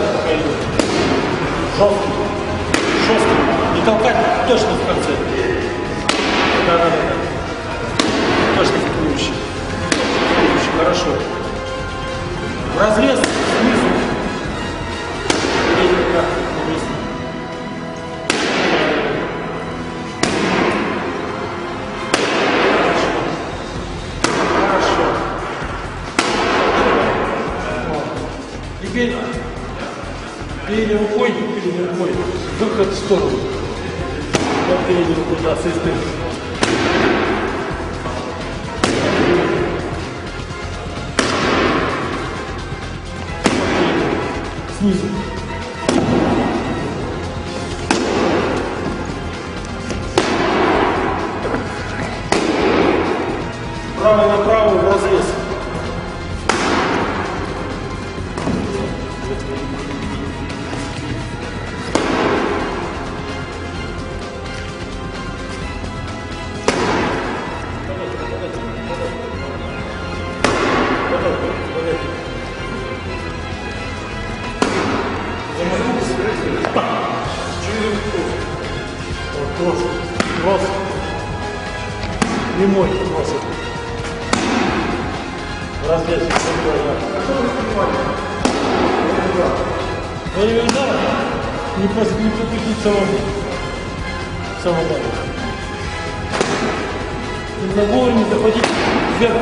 пока идет. Жесткий. Жесткий. Не толкать точно в конце. Да. Точно вкручивающий. Хорошо. В разрез снизу. Теперь передней рукой, выход в сторону. Вот передней рукой, да, с этой. Снизу. Право направо в разрез. Кросс. Прямой кросс. Разрез. Во время удара не пропустить сам удар. Нужно вовремя заходить вверх.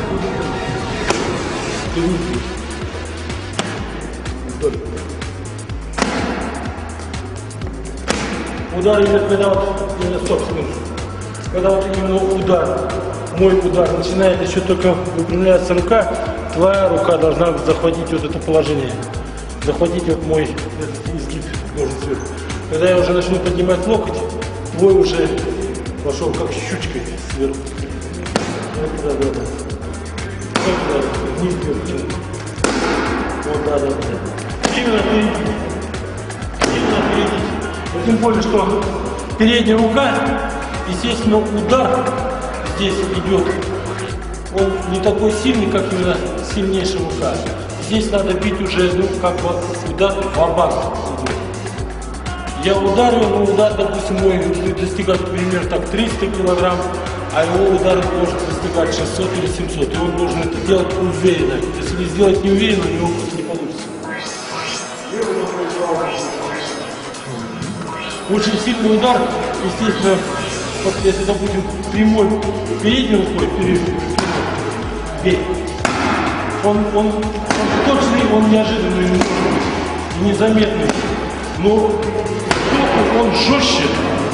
Удар идет, когда вот, когда вот именно удар, мой удар начинает, еще только выпрямляется рука, твоя рука должна захватить вот это положение. Захватить вот мой этот изгиб должен сверху. Когда я уже начну поднимать локоть, твой уже пошел как щучкой сверху. Вот, да. Вот, да, вниз вверх. Вот, да. Именно впереди. Тем более, что передняя рука, естественно, удар здесь идет, он не такой сильный, как именно сильнейшая рука. Здесь надо бить уже, ну, как бы удар ва-банк идет. Я ударю, но удар, допустим, мой будет достигать, примерно, так, 300 килограмм, а его удар может достигать 600 или 700. И он должен это делать уверенно. Если сделать неуверенно, у него просто не получится. Очень сильный удар, естественно, вот если, допустим, прямой передней рукой, бей, он точный, он неожиданный, незаметный, но он жестче,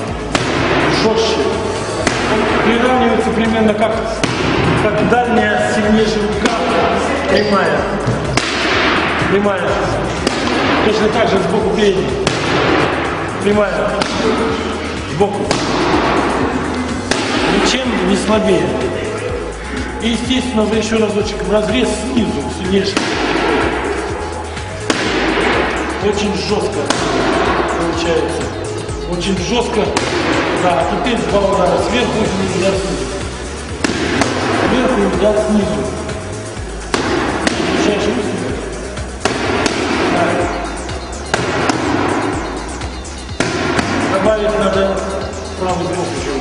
он приравнивается примерно как дальняя сильнейшая рука, прямая, точно так же сбоку передней. Прямая, сбоку, ничем не слабее. И, естественно, уже еще разочек в разрез снизу, сильнейший. Очень жестко получается. Очень жестко. Да, а теперь два удара сверху и удар снизу. Сверху и удар снизу. Получаешь руки? Добавить надо правый бок еще.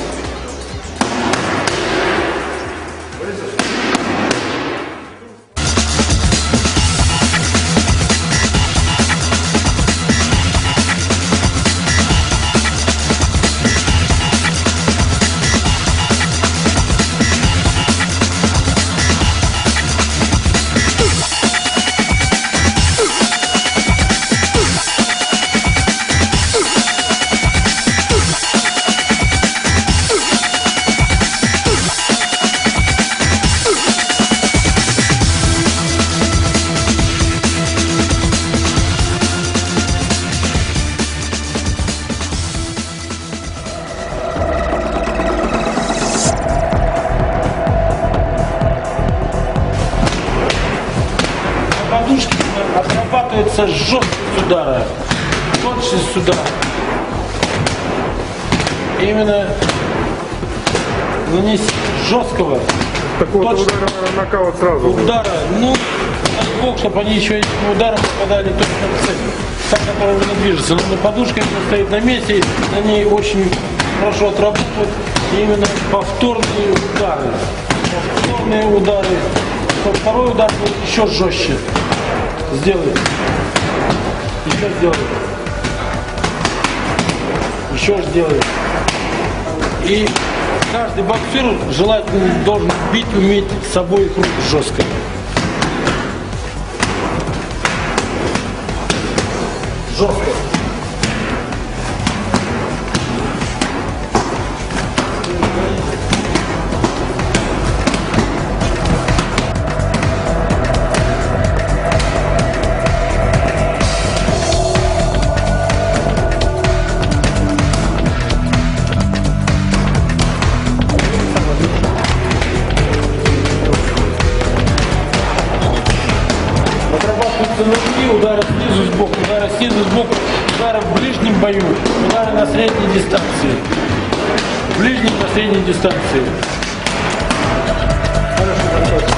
Отрабатывается жесткость удара, точность удара. Именно нанести жесткого, такого удара, нокаут сразу. Удара, ну, дай бог, чтобы они еще этим ударом попадали точно в цель. та, которая не движется, но на подушке она стоит на месте, на ней очень хорошо отработают именно повторные удары. Повторные удары. Второй удар будет еще жестче. Сделай. Еще сделай. Еще сделай. И каждый боксер желательно должен бить, уметь с обоих рук жестко. Жестко. Отрабатываются ноги, удары снизу сбоку, удары снизу сбоку, удары в ближнем бою, удары на средней дистанции. Ближней на средней дистанции. Хорошо,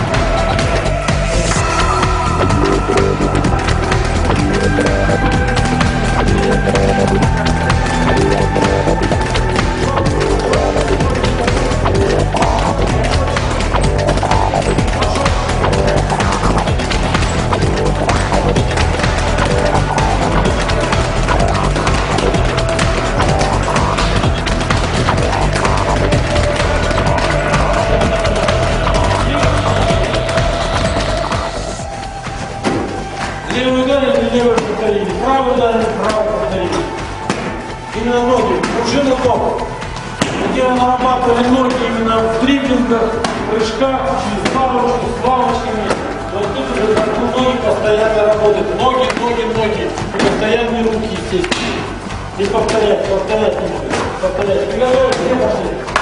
левый ударили, левый повторили. Правый ударили, правый повторили. Именно ноги, пружина ног. Где мы нарабатывали ноги именно в дриблингах, прыжках, через лавочку, с лавочками. Вот тут уже ноги постоянно работают. Ноги, ноги, ноги. И постоянные руки, естественно. И повторять, повторять. Повторять. Приготовились, все пошли.